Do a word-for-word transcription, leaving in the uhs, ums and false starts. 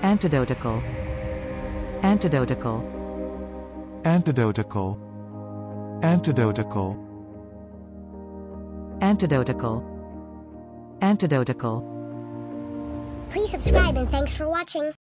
Antidotical. Antidotical. Antidotical. Antidotical. Antidotical. Antidotical. Please subscribe and thanks for watching.